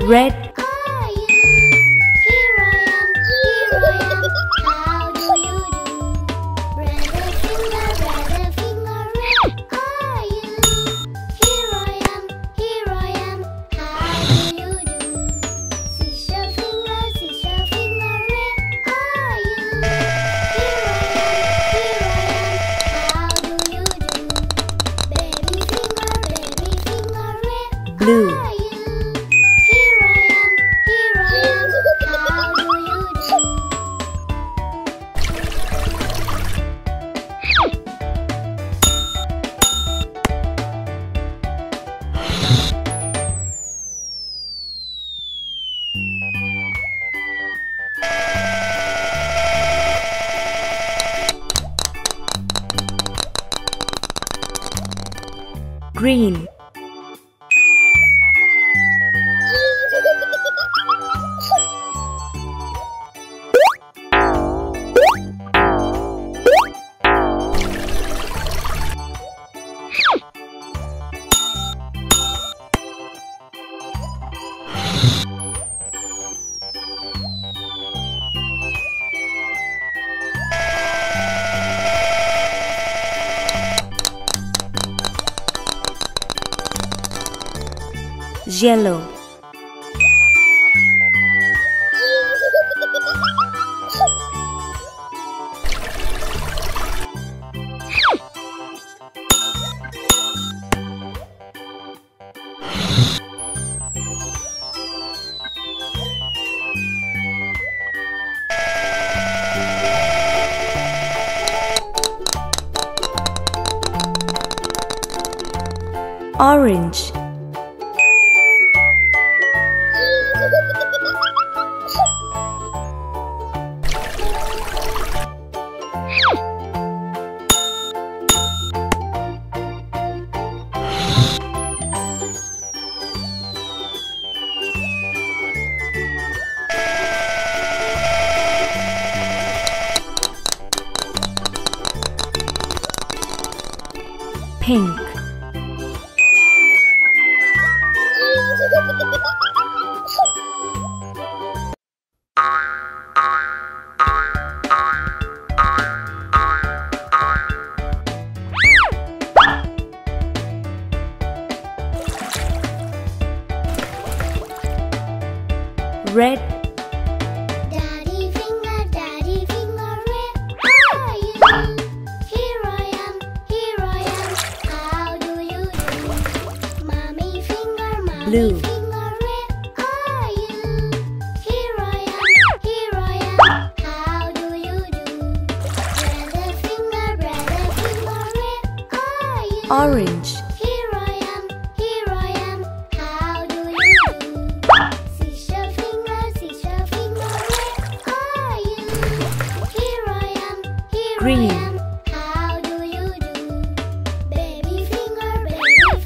Red. Are you? Here I am, here I am. How do you do? Brother finger, red. Are you? Here I am, here I am. How do you do? Sister finger, red. Are you? Here I am, how do you do? Baby finger, red. Blue. Are you? Here I am, how do you do? Green. Yellow. Orange. Pink. Red. Daddy finger, red. Are you? Here I am, how do you do? Mommy finger, Blue. red. Are you? Here I am, how do you do? Brother finger, red. Are you? Orange. Here I am, how do you do? Sister finger, red. Are you? Here I am, Green. how do you do? Baby finger, red.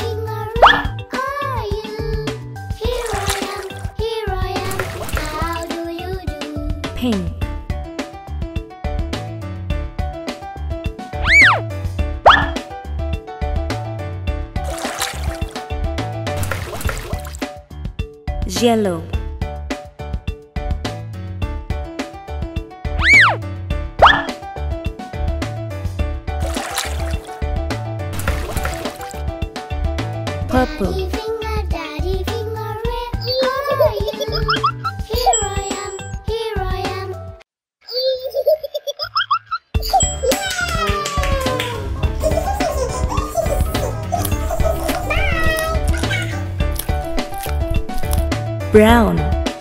Are you? Here I am, how do you do? Pink. Yellow. Purple. Daddy finger, red. Are you? Here I am. Brown.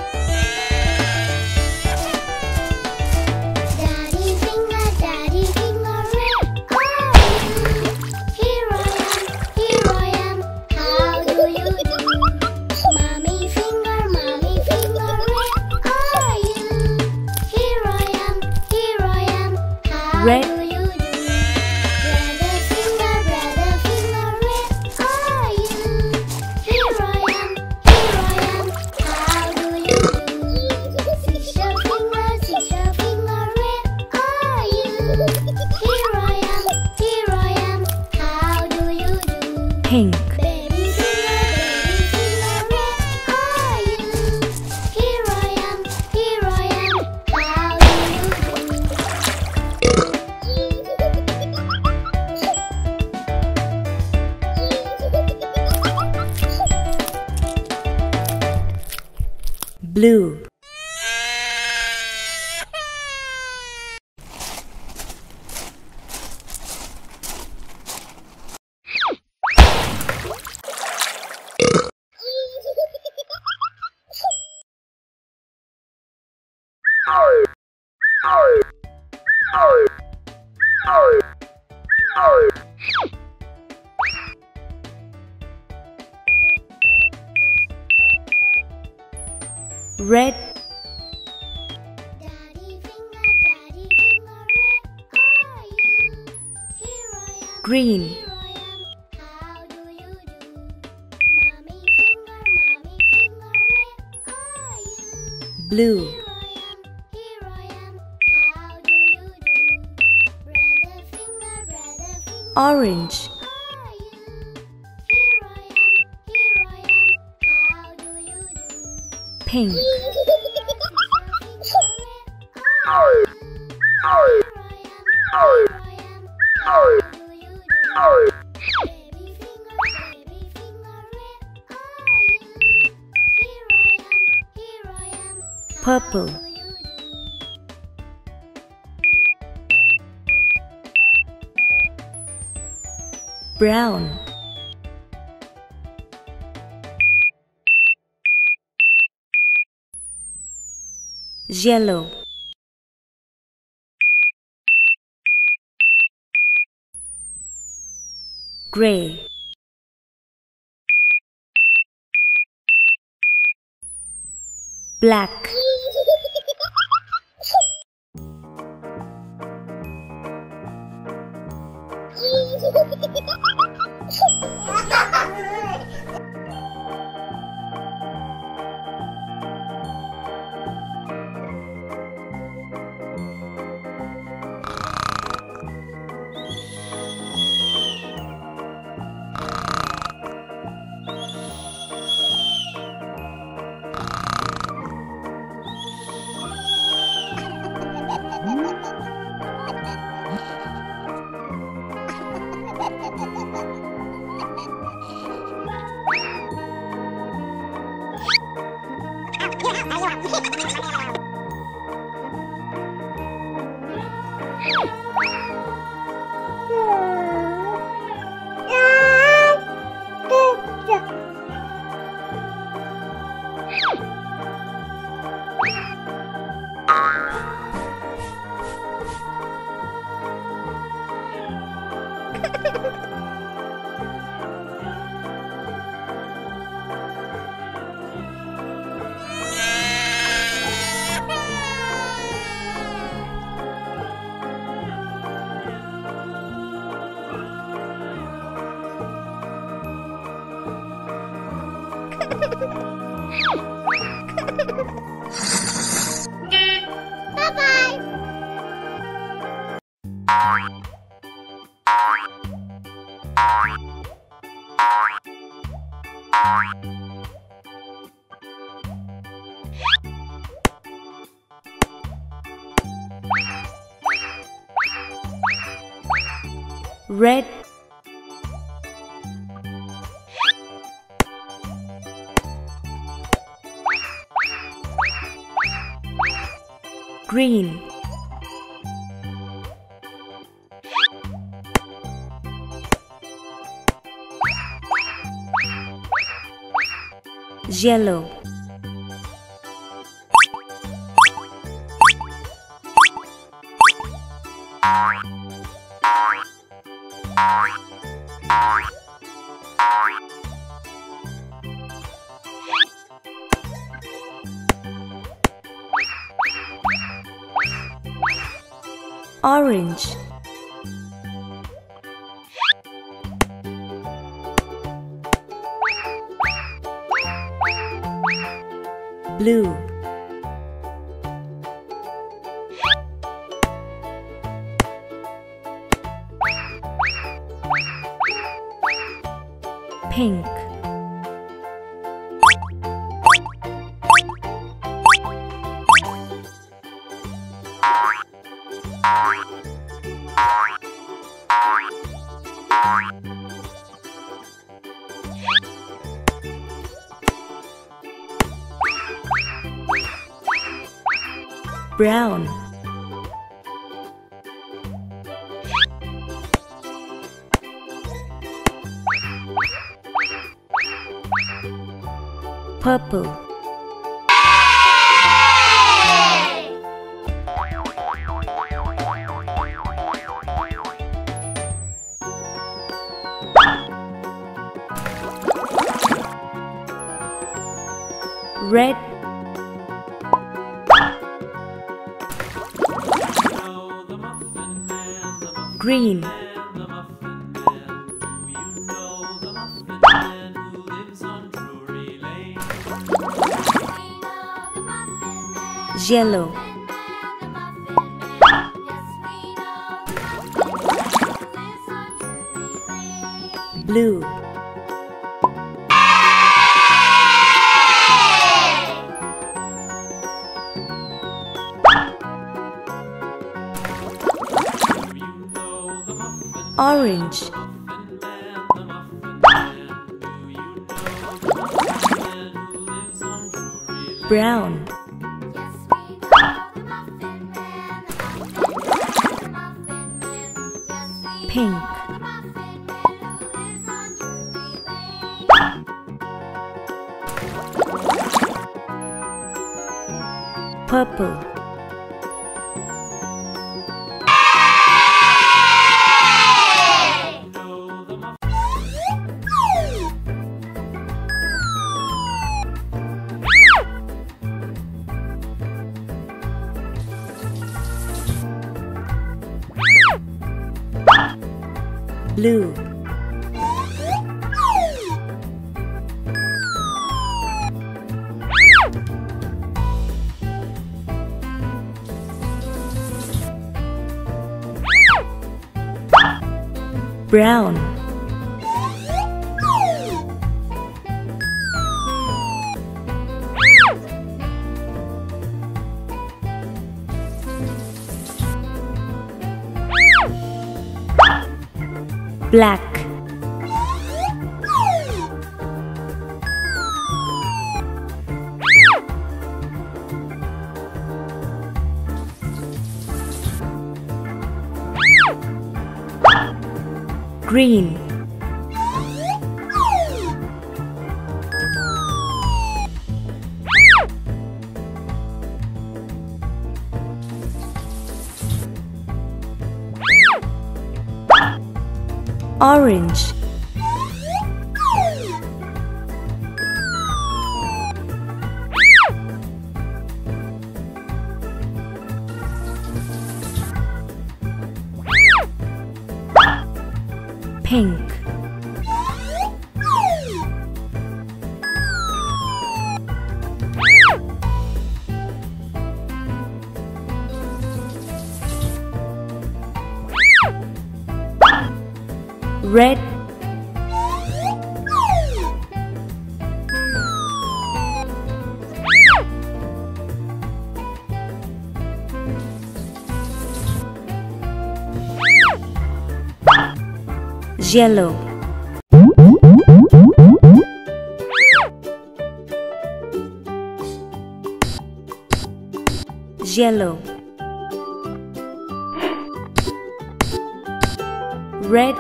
Daddy finger, red. Are you? Here I am, how do you do? Mommy finger, red. Are you? Here I am, how Red. do you do? Brother finger, red. Are you? Here I am, how do you do? Sister finger, red. Are you? Here I am, how do you do? Pink. Baby finger, red. Are you? blue, red, Daddy finger, where are you? Here I am. green, Here I am. How do you do? Mommy finger, where are you? blue, Here I am. How do you do? Brother finger, orange, are you? Here I am. How do you do? pink, purple, brown, yellow, gray, black, red, green, yellow, orange, blue, pink, brown, purple, red, green, yellow, blue, orange, brown, pink, purple, blue, brown, black, green, orange, pink, red, yellow, yellow, red,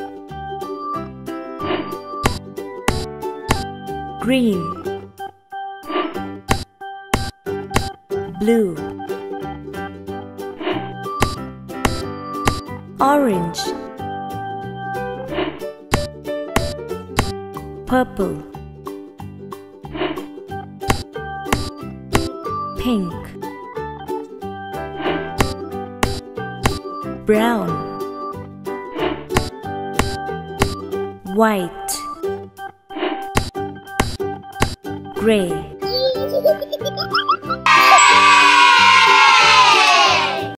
green, blue, orange, purple, pink, brown, white, gray.